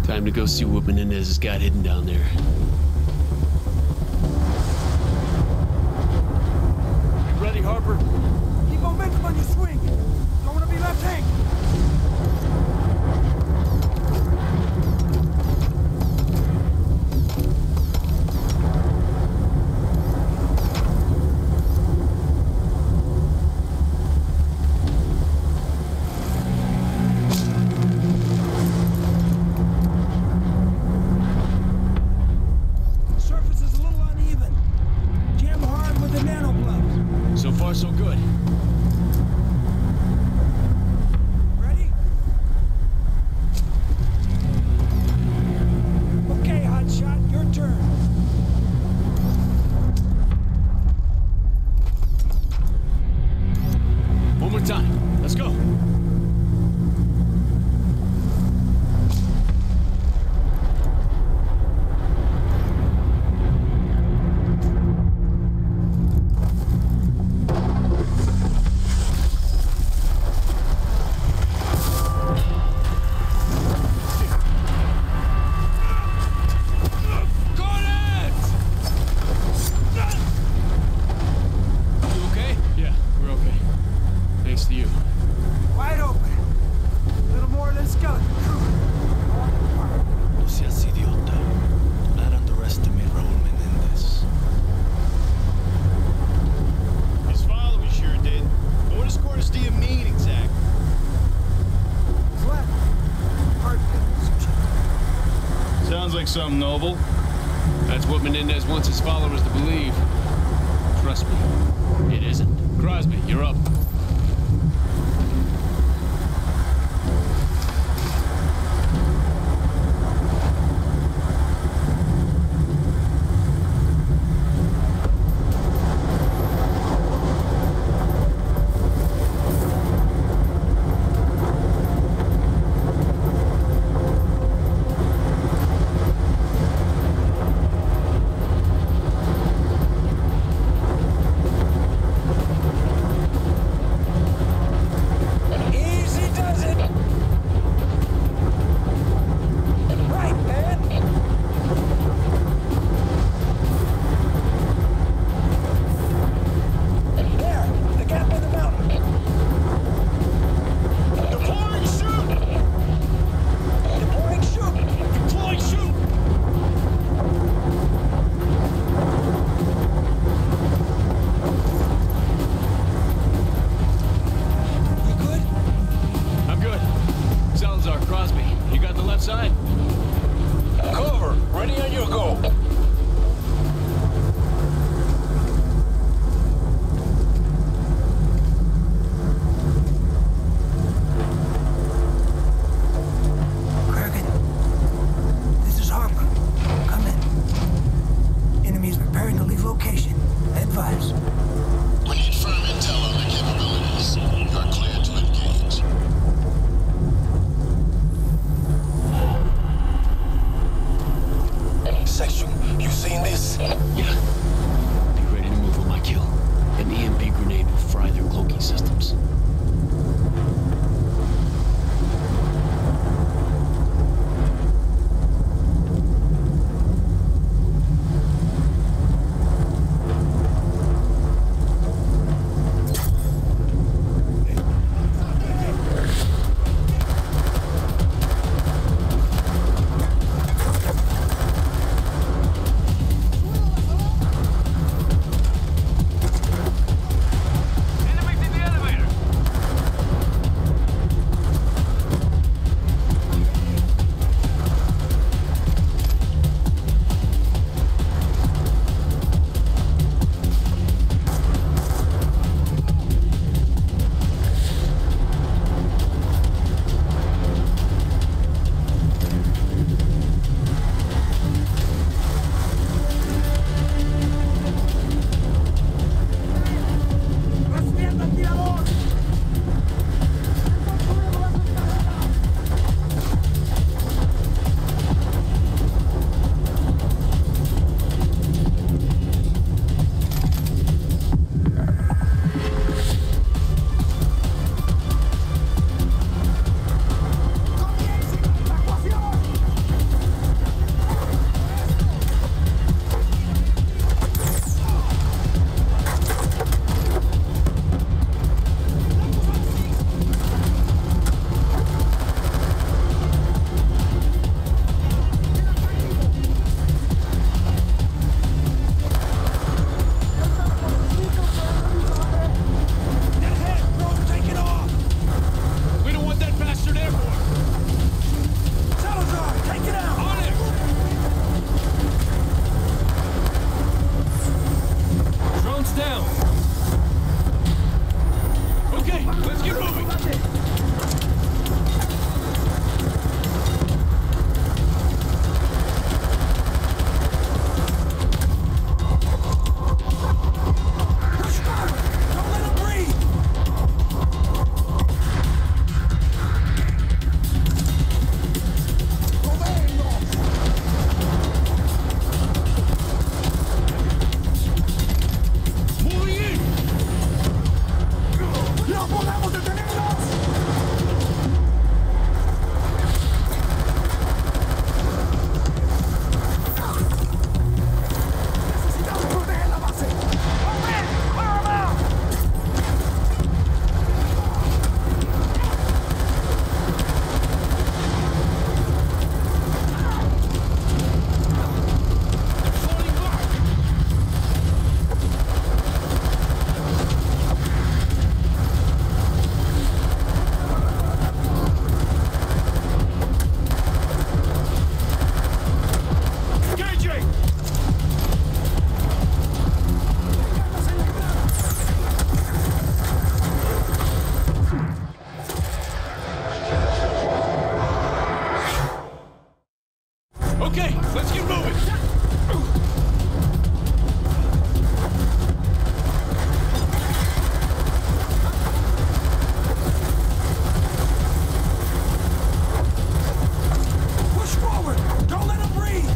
Time to go see what Menendez has got hidden down there. You ready, Harper? Keep momentum on your swing. Don't want to be left hanging. So good. Ready? Okay, hotshot, your turn. One more time. Let's go. Something noble. That's what Menendez wants his followers to believe. Trust me, it isn't. Crosby, you're up. Okay, let's get moving. Push forward! Don't let him breathe!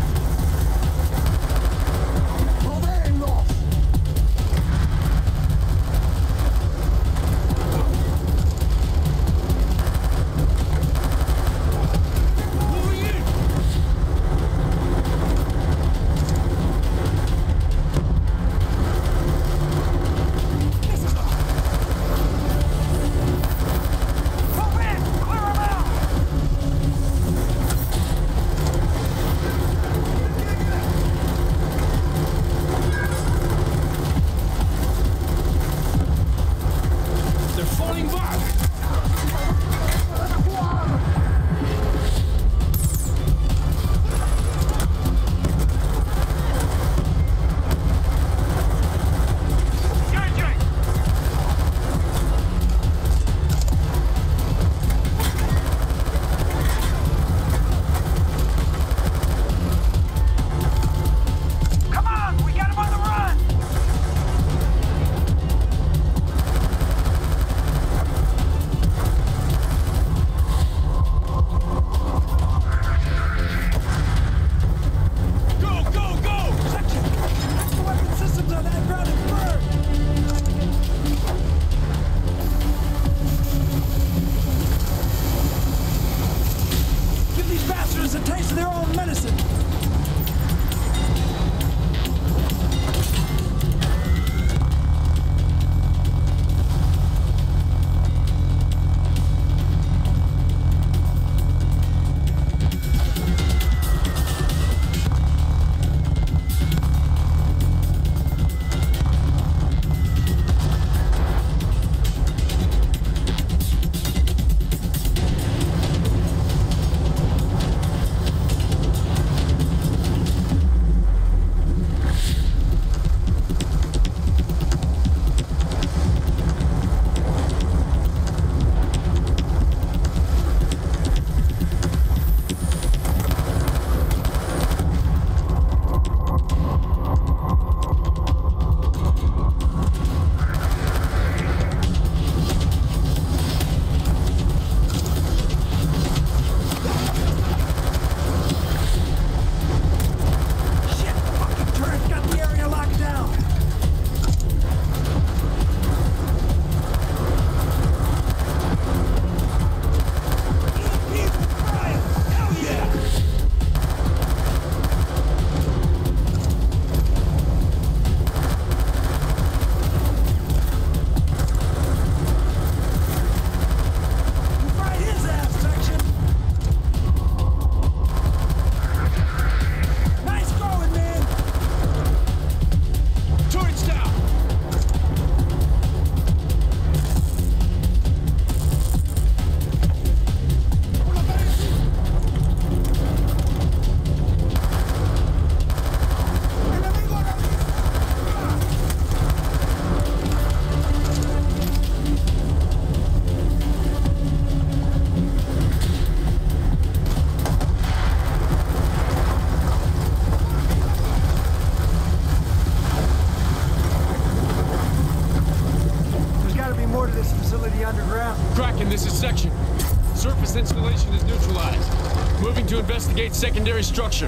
Installation is neutralized. Moving to investigate secondary structure.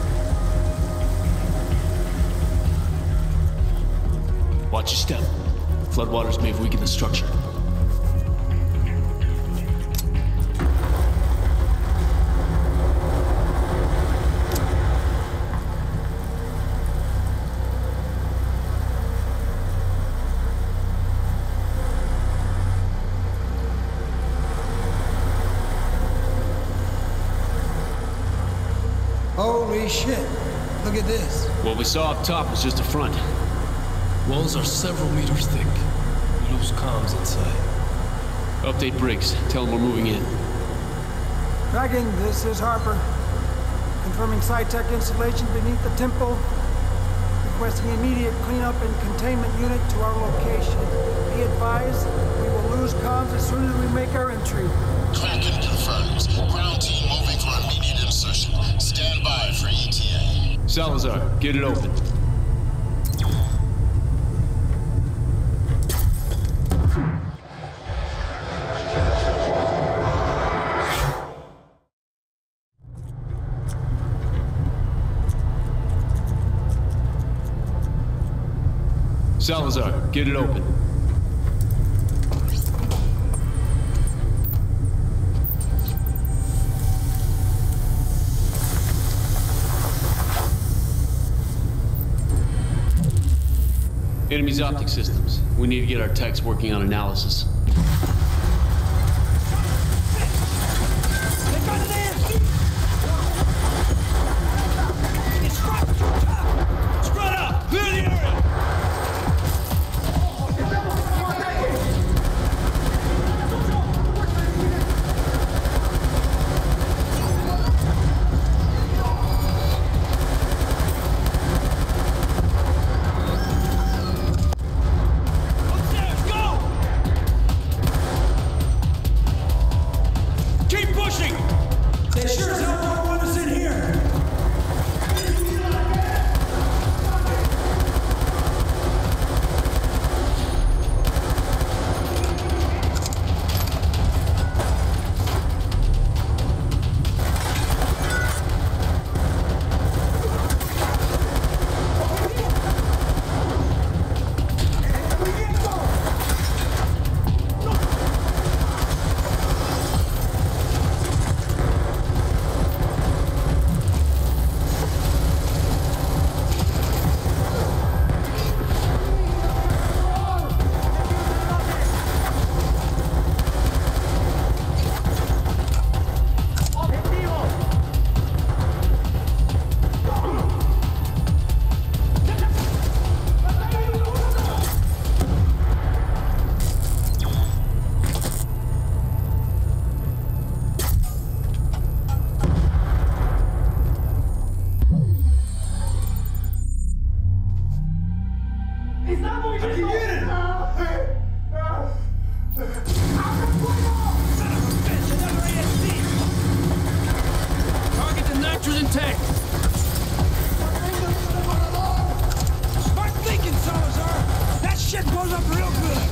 Watch your step. Floodwaters may have weakened the structure. Holy shit. Look at this. What we saw up top was just a front. Walls are several meters thick. Loose comms inside. Update Briggs. Tell him we're moving in. Tracking, this is Harper. Confirming SciTech installation beneath the temple. Requesting immediate cleanup and containment unit to our location. Be advised, we will lose comms as soon as we make our entry. Kraken confirms. Ground team moving for immediate insertion. Stand by. Salazar, get it open. Salazar, get it open. Enemy's optic systems. We need to get our techs working on analysis. Spread out! Clear the area! Target the nitrogen tank! Smart thinking, Salazar! That shit blows up real good!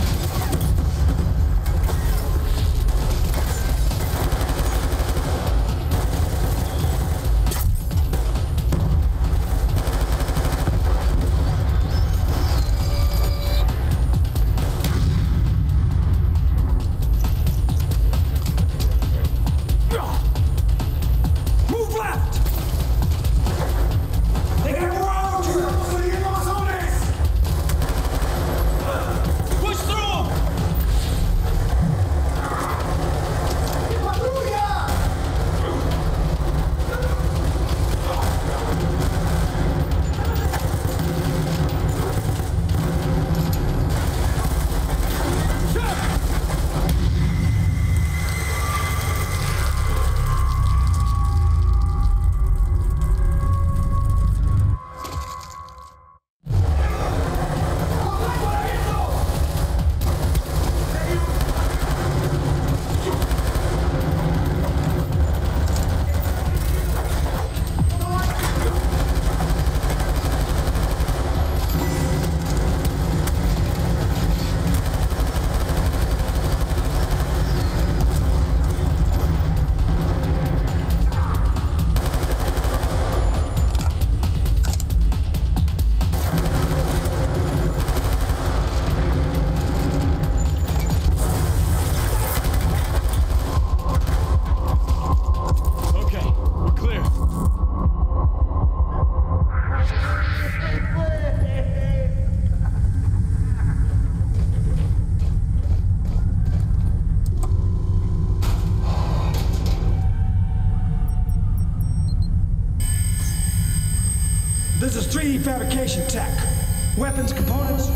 This is 3D fabrication tech. Weapons, components,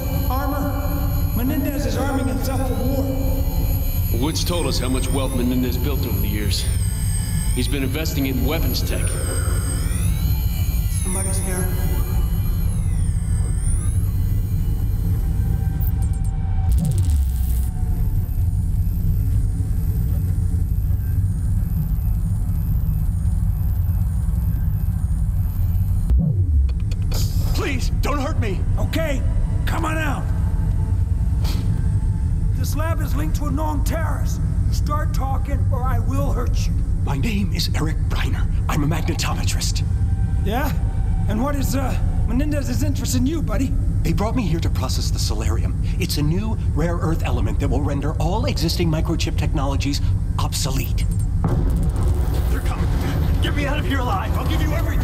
armor. Menendez is arming himself for war. Woods told us how much wealth Menendez built over the years. He's been investing in weapons tech. Somebody's here. Don't hurt me! Okay, come on out. This lab is linked to a known terrorist. Start talking or I will hurt you. My name is Eric Briner. I'm a magnetometrist. Yeah? And what is, Menendez's interest in you, buddy? They brought me here to process the Celerium. It's a new, rare earth element that will render all existing microchip technologies obsolete. They're coming. Get me out of here alive. I'll give you everything.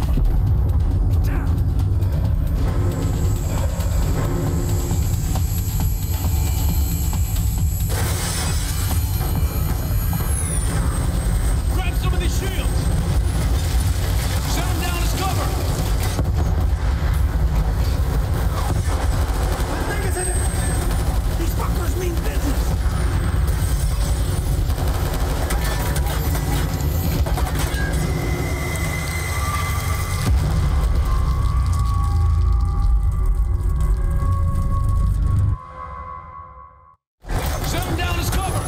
Grab some of these shields! Set them down as cover! These fuckers mean business! Set them down as cover!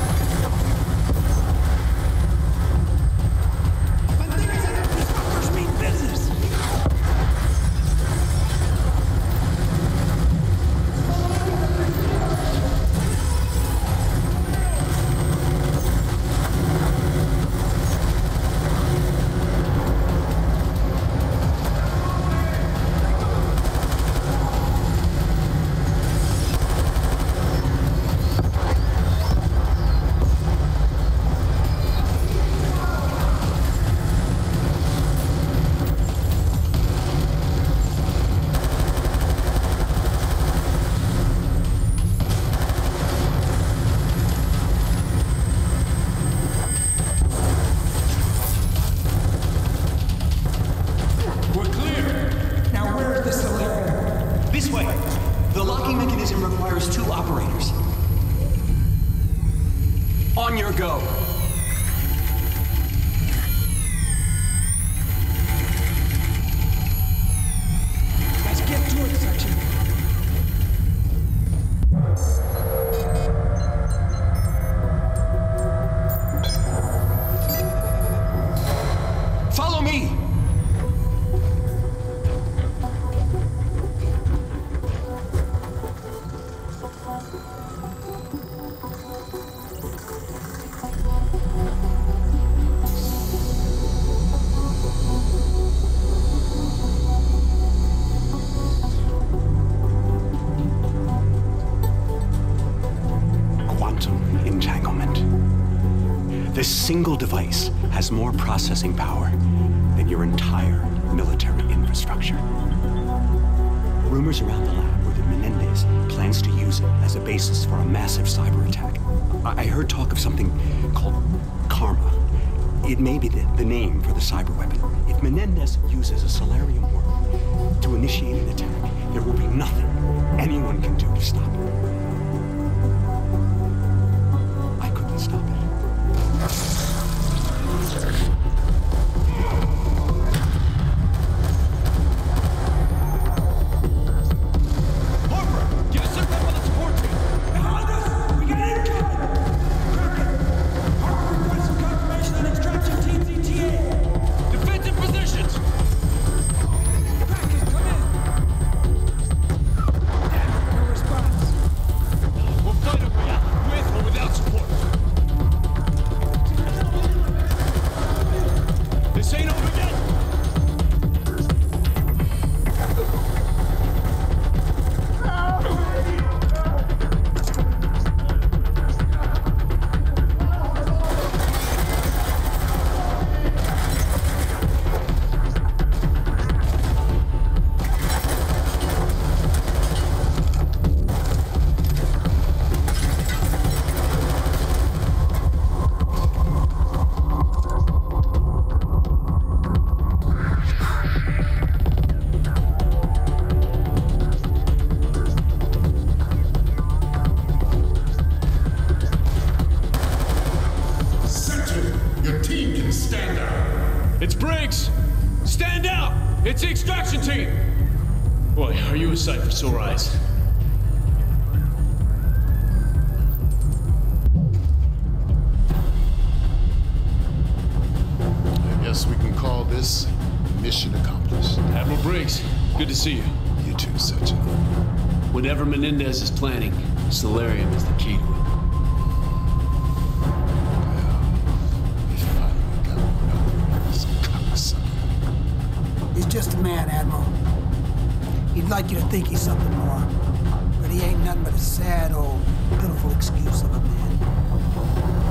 These fuckers mean business! We're clear! Now where's the Celerium? This way. The locking mechanism requires 2 operators. On your go. Let's get to it, section. Follow me! Quantum entanglement. This single device has more processing power than your entire military infrastructure. Rumors around the lab were that Menendez plans to use it as a basis for a massive cyber attack. I heard talk of something called Karma. It may be the name for the cyber weapon. If Menendez uses a Celerium worm to initiate an attack, there will be nothing anyone can do to stop it. I couldn't stop it. Harper! Get us set up on the support team! Behind us! We got an incoming! Kraken! Harper requesting confirmation on extraction team's ETA! Defensive positions! Kraken, come in! Damn it, no response. We'll fight our way out, with or without support. This ain't over yet! Your team can stand out. It's Briggs! Stand out! It's the extraction team! Boy, are you a sight for sore eyes. I guess we can call this mission accomplished. Admiral Briggs, good to see you. You too, such a... Whatever Menendez is planning, Celerium is the key to it. We finally got one over this cocksucker. He's just a man, Admiral. He'd like you to think he's something more. But he ain't nothing but a sad, old, pitiful excuse of a man.